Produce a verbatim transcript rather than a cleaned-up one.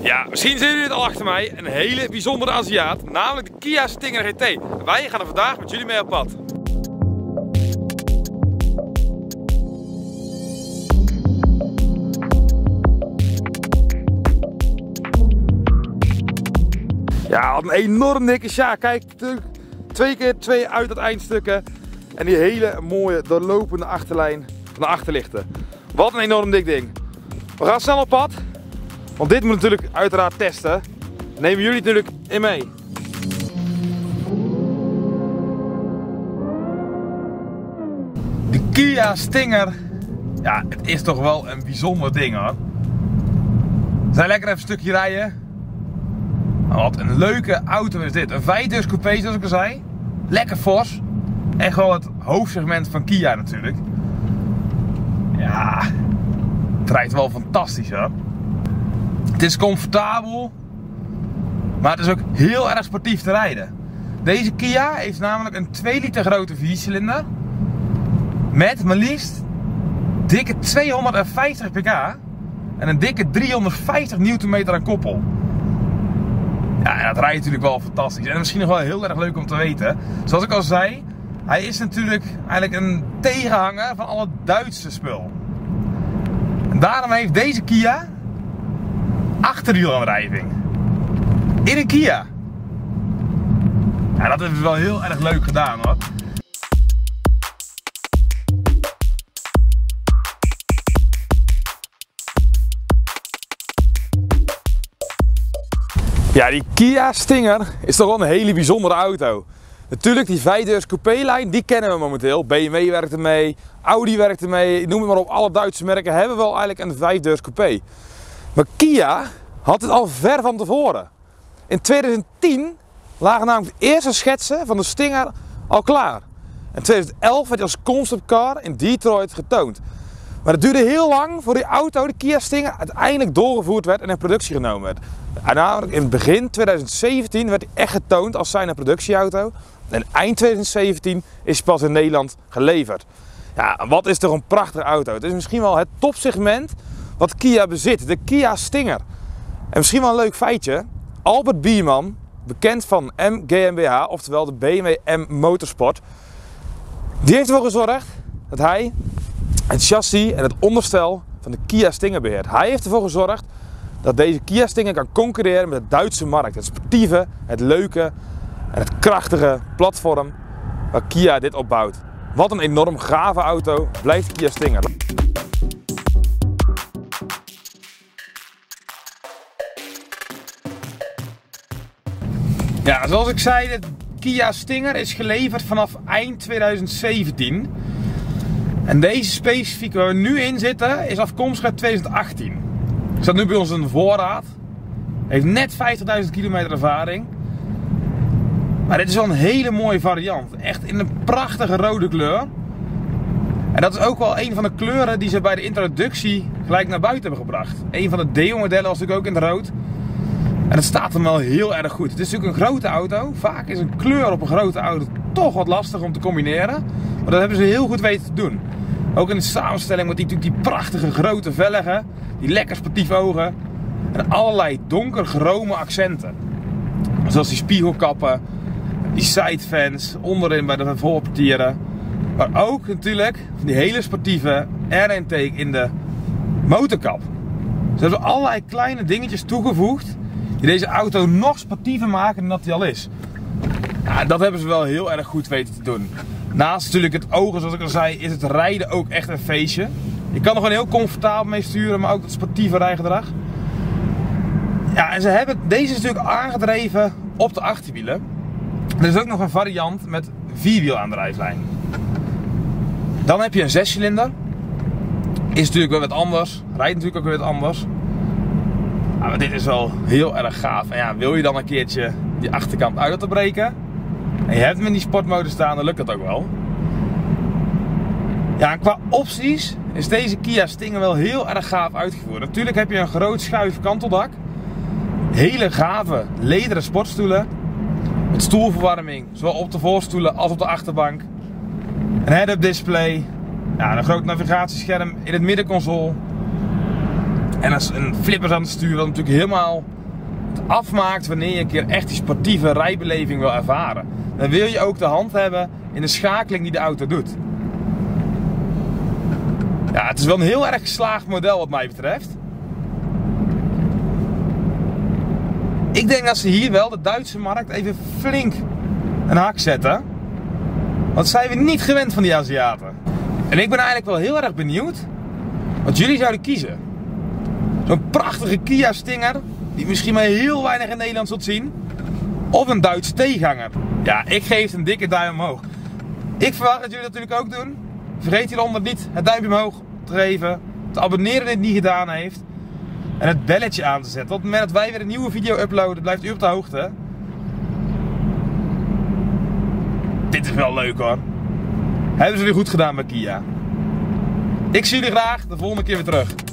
Ja, misschien zien jullie het al achter mij. Een hele bijzondere Aziat, namelijk de Kia Stinger G T. Wij gaan er vandaag met jullie mee op pad. Ja, wat een enorm dikke sjaak. Kijk, twee keer twee uit het eindstukken. En die hele mooie doorlopende achterlijn van de achterlichten. Wat een enorm dik ding. We gaan snel op pad. Want dit moet natuurlijk uiteraard testen. Nemen jullie natuurlijk in mee. De Kia Stinger. Ja, het is toch wel een bijzonder ding hoor. We zijn lekker even een stukje rijden. Wat een leuke auto is dit. Een vijfdeurs coupé zoals ik al zei. Lekker fors. Echt wel het hoofdsegment van Kia natuurlijk. Ja, het rijdt wel fantastisch hoor. Het is comfortabel. Maar het is ook heel erg sportief te rijden. Deze Kia heeft namelijk een twee liter grote viercilinder. Met maar liefst dikke tweehonderdvijftig pk. En een dikke driehonderdvijftig newtonmeter aan koppel. Ja, en dat rijdt natuurlijk wel fantastisch. En misschien nog wel heel erg leuk om te weten. Zoals ik al zei, hij is natuurlijk eigenlijk een tegenhanger van alle Duitse spul. En daarom heeft deze Kia achterwielaandrijving. In een Kia. Ja, dat hebben we wel heel erg leuk gedaan hoor. Ja, die Kia Stinger is toch wel een hele bijzondere auto. Natuurlijk, die vijfdeurs coupé-lijn, die kennen we momenteel. B M W werkt ermee, Audi werkt ermee, noem het maar op. Alle Duitse merken hebben wel eigenlijk een vijfdeurs coupé. Maar Kia had het al ver van tevoren. In tweeduizend tien lagen namelijk de eerste schetsen van de Stinger al klaar. In tweeduizend elf werd hij als conceptcar in Detroit getoond. Maar het duurde heel lang voor die auto, de Kia Stinger, uiteindelijk doorgevoerd werd en in productie genomen werd. En namelijk in het begin tweeduizend zeventien werd hij echt getoond als zijn productieauto. En eind tweeduizend zeventien is hij pas in Nederland geleverd. Ja, wat is toch een prachtige auto. Het is misschien wel het topsegment wat Kia bezit, de Kia Stinger. En misschien wel een leuk feitje. Albert Bierman, bekend van M G M B H, oftewel de B M W M Motorsport. Die heeft ervoor gezorgd dat hij het chassis en het onderstel van de Kia Stinger beheert. Hij heeft ervoor gezorgd dat deze Kia Stinger kan concurreren met de Duitse markt. Het sportieve, het leuke en het krachtige platform waar Kia dit opbouwt. Wat een enorm gave auto blijft de Kia Stinger. Ja, zoals ik zei, de Kia Stinger is geleverd vanaf eind tweeduizend zeventien. En deze specifieke waar we nu in zitten is afkomstig uit tweeduizend achttien. Staat nu bij ons in de voorraad. Heeft net vijftigduizend kilometer ervaring. Maar dit is wel een hele mooie variant. Echt in een prachtige rode kleur. En dat is ook wel een van de kleuren die ze bij de introductie gelijk naar buiten hebben gebracht. Een van de Deo-modellen was natuurlijk ook in het rood. En het staat hem wel heel erg goed. Het is natuurlijk een grote auto. Vaak is een kleur op een grote auto toch wat lastig om te combineren. Maar dat hebben ze heel goed weten te doen. Ook in de samenstelling met die, die prachtige grote velgen. Die lekker sportief ogen. En allerlei donker chrome accenten. Zoals die spiegelkappen. Die sidefans. Onderin bij de voorportieren. Maar ook natuurlijk die hele sportieve air intake in de motorkap. Ze hebben allerlei kleine dingetjes toegevoegd. Die deze auto nog sportiever maken dan dat hij al is. Ja, dat hebben ze wel heel erg goed weten te doen. Naast natuurlijk het ogen, zoals ik al zei, is het rijden ook echt een feestje. Je kan er gewoon heel comfortabel mee sturen, maar ook het sportieve rijgedrag. Ja, en ze hebben deze is natuurlijk aangedreven op de achterwielen. Er is ook nog een variant met vierwielaandrijflijn. Dan heb je een zescilinder. Is natuurlijk wel wat anders. Rijdt natuurlijk ook weer wat anders. Ja, maar dit is wel heel erg gaaf. En ja, wil je dan een keertje die achterkant uit laten breken en je hebt hem in die sportmodus staan, dan lukt dat ook wel. Ja, en qua opties is deze Kia Stinger wel heel erg gaaf uitgevoerd. Natuurlijk heb je een groot schuif kanteldak. Hele gave lederen sportstoelen. Met stoelverwarming, zowel op de voorstoelen als op de achterbank. Een head-up display. Ja, een groot navigatiescherm in het middenconsole. En een flippers aan het stuur, wat natuurlijk helemaal afmaakt wanneer je een keer echt die sportieve rijbeleving wil ervaren. Dan wil je ook de hand hebben in de schakeling die de auto doet. Ja, het is wel een heel erg geslaagd model wat mij betreft. Ik denk dat ze hier wel de Duitse markt even flink een hak zetten. Want dat zijn we niet gewend van die Aziaten. En ik ben eigenlijk wel heel erg benieuwd wat jullie zouden kiezen. Zo'n prachtige Kia Stinger, die misschien maar heel weinig in Nederland zult zien. Of een Duitse tegenhanger. Ja, ik geef een dikke duim omhoog. Ik verwacht dat jullie dat natuurlijk ook doen. Vergeet hieronder niet het duimpje omhoog te geven. Te abonneren als je het niet gedaan heeft. En het belletje aan te zetten. Op het moment dat wij weer een nieuwe video uploaden, blijft u op de hoogte. Dit is wel leuk hoor. Hebben ze weer goed gedaan bij Kia. Ik zie jullie graag de volgende keer weer terug.